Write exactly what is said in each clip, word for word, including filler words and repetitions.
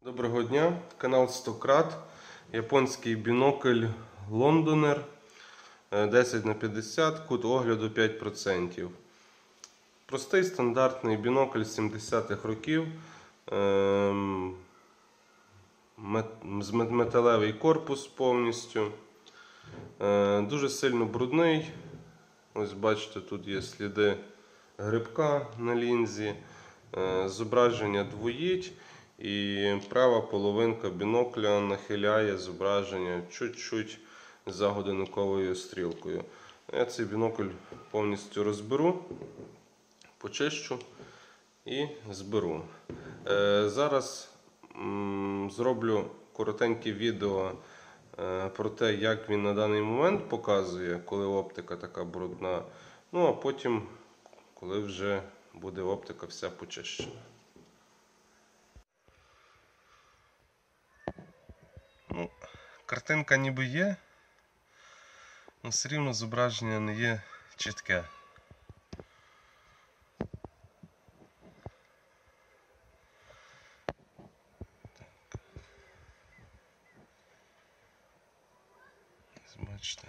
Доброго дня, канал Стократ, японський бінокль Лондонер десять на п'ятдесят, кут огляду п'ять відсотків. Простий стандартний бінокль сімдесятих років, металевий корпус повністю, дуже сильно брудний. Ось бачите, тут є сліди грибка на лінзі, зображення двоїть. І права половинка бінокля нахиляє зображення чуть-чуть за годинниковою стрілкою. Я цей бінокль повністю розберу, почищу і зберу. Зараз зроблю коротеньке відео про те, як він на даний момент показує, коли оптика така брудна. Ну а потім, коли вже буде оптика вся почищена. Ну, картинка ніби є, але все рівно зображення не є чітке. Ось бачите.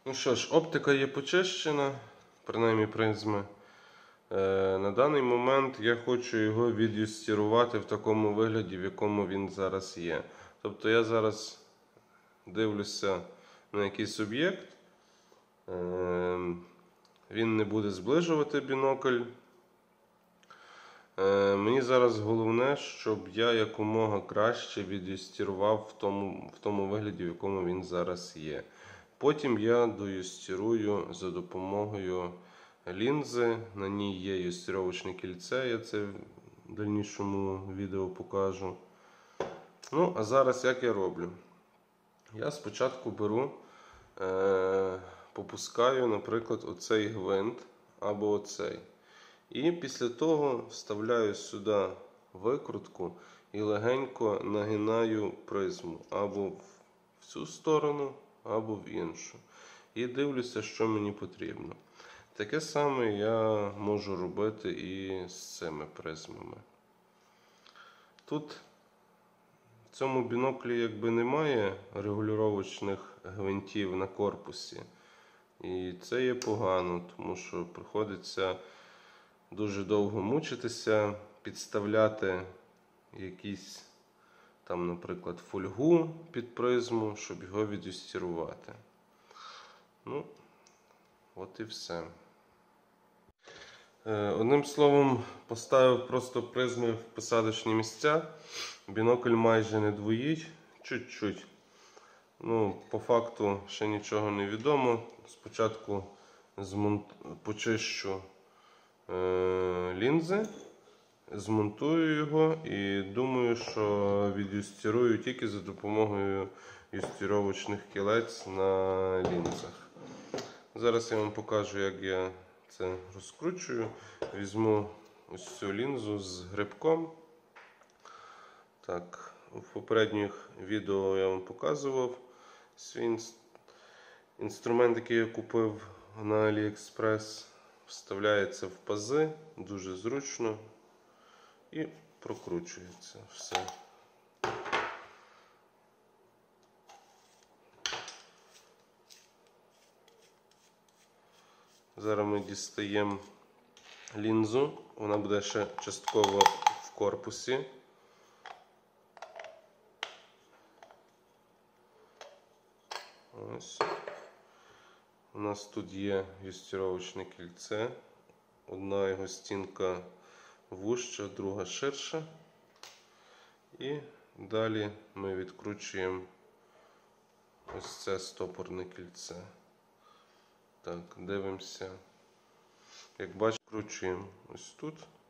Ну що ж, оптика є почищена, принаймні призми. Е, на даний момент я хочу його від'юстірувати в такому вигляді, в якому він зараз є. Тобто я зараз дивлюся на якийсь об'єкт, е, він не буде зближувати бінокль. Е, мені зараз головне, щоб я якомога краще від'юстірував в тому, в тому вигляді, в якому він зараз є. Потім я доюстирую за допомогою лінзи. На ній є юстировочне кільце, я це в дальнішому відео покажу. Ну, а зараз як я роблю? Я спочатку беру, е, попускаю, наприклад, оцей гвинт або оцей. І після того вставляю сюди викрутку і легенько нагинаю призму або в цю сторону, або в іншу. І дивлюся, що мені потрібно. Таке саме я можу робити і з цими призмами. Тут в цьому біноклі якби немає регулювачних гвинтів на корпусі. І це є погано, тому що приходиться дуже довго мучитися, підставляти якісь там, наприклад, фольгу під призму, щоб його від'юстирувати. Ну, от і все. Одним словом, поставив просто призми в посадочні місця. Бінокль майже не двоїть, чуть-чуть. Ну, по факту ще нічого не відомо. Спочатку змонт... почищу е... лінзи, змонтую його і думаю, що від'юстирую тільки за допомогою юстировочних кілець на лінзах. Зараз я вам покажу, як я це розкручую. Візьму ось цю лінзу з грибком. Так, у попередніх відео я вам показував свій інструмент, який я купив на AliExpress. Вставляється в пази, дуже зручно і прокручується все. Зараз ми дістаємо лінзу, вона буде ще частково в корпусі. Ось. У нас тут є юстировочне кільце. Одна його стінка вужча, друга ширша. І далі ми відкручуємо ось це стопорне кільце. Так, дивимося. Як бачите, вкручуємо ось тут.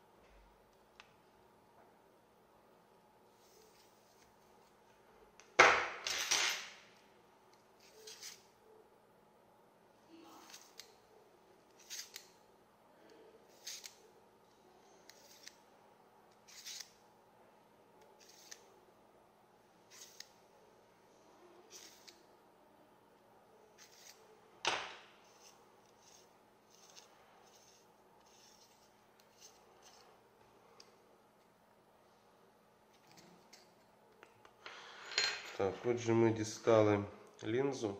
Так, отже, ми дістали лінзу,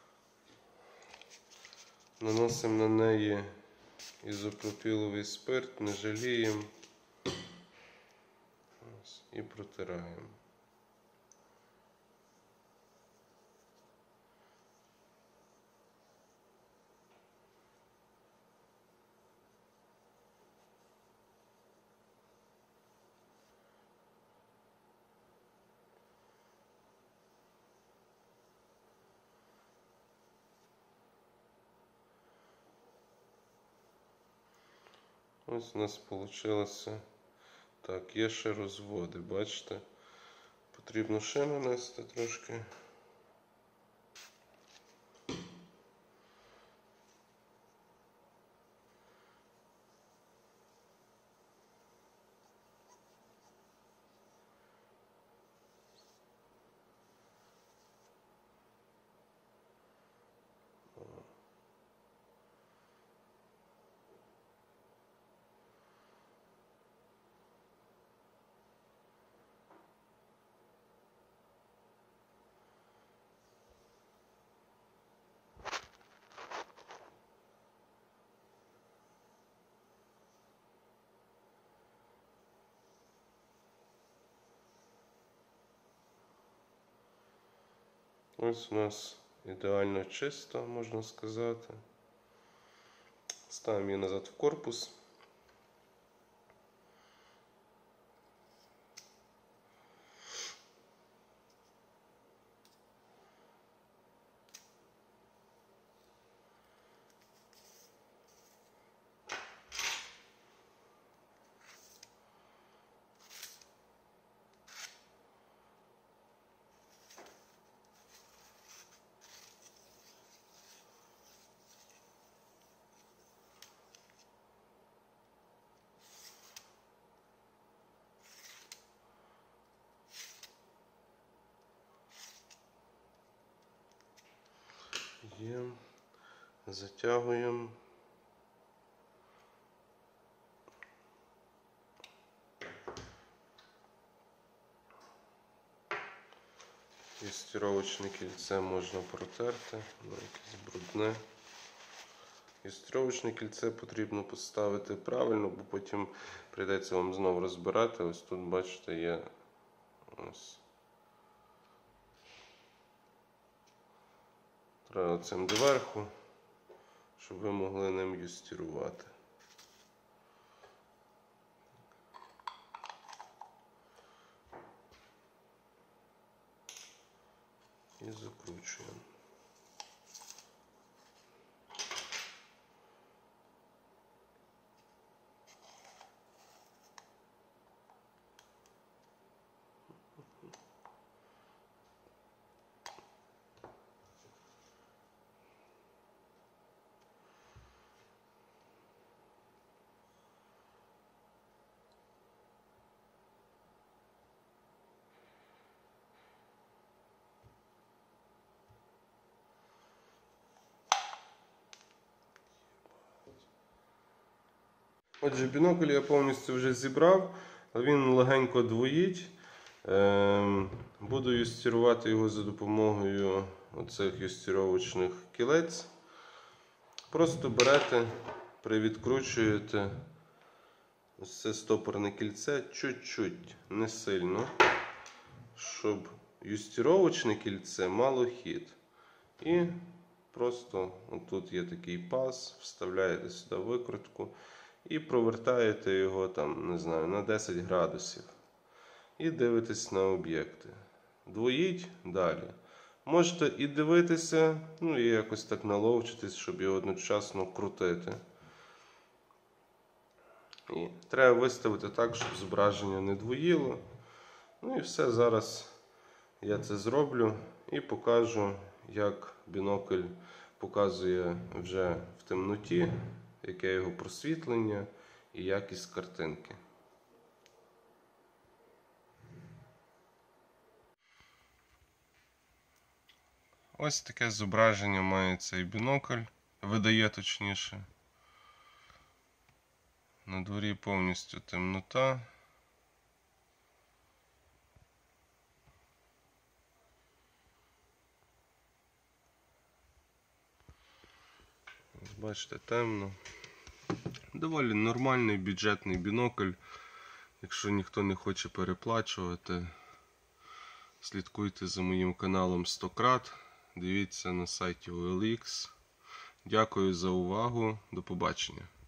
наносимо на неї ізопропіловий спирт, не жаліємо і протираємо. Ось у нас вийшло. Так, є ще розводи, бачите? Потрібно ще нанести трошки. Ось у нас ідеально чисто, можна сказати. Ставимо її назад в корпус. Є. Затягуємо. Юстировочне кільце можна протерти, воно якесь брудне. Юстировочне кільце потрібно поставити правильно, бо потім прийдеться вам знову розбирати. Ось тут, бачите, є ось. Треба цим доверху, щоб ви могли ним юстирувати. І закручуємо. Отже, бінокль я повністю вже зібрав, він легенько двоїть. Буду юстирувати його за допомогою оцих юстировочних кілець. Просто берете, привідкручуєте ось це стопорне кільце чуть-чуть, не сильно, щоб юстировочне кільце мало хід. І просто отут є такий паз, вставляєте сюди викрутку. І провертаєте його там, не знаю, на десять градусів. І дивитесь на об'єкти. Двоїть далі. Можете і дивитися, ну і якось так наловчитись, щоб його одночасно крутити. І треба виставити так, щоб зображення не двоїло. Ну і все, зараз я це зроблю і покажу, як бінокль показує вже в темноті, яке його просвітлення і якість картинки. Ось таке зображення має цей бінокль, видає точніше. На дворі повністю темнота. Бачите, темно. Доволі нормальний бюджетний бінокль. Якщо ніхто не хоче переплачувати, слідкуйте за моїм каналом сто крат. Дивіться на сайті о ел ікс. Дякую за увагу. До побачення.